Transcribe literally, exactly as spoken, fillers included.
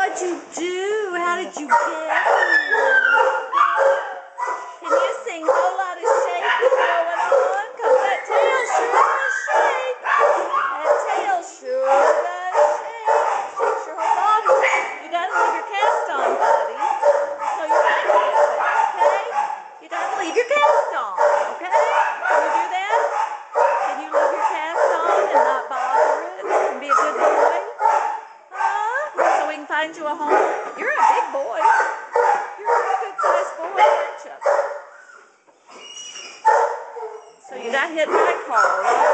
How'd you do? How did you get here? Can you sing whole lot of shaking going on? Cause that tail sure does shake. That tail sure does shake. Shakes your whole body. You gotta leave your cast on, buddy. So you're not gonna get sick, okay? You gotta leave your cast on, okay? Can you do that? Can you leave your cast on and not bother it and be a good boy? Huh? So we can find you a home? You're a big boy. You're a good sized boy, aren't you? So you got hit by a car, right?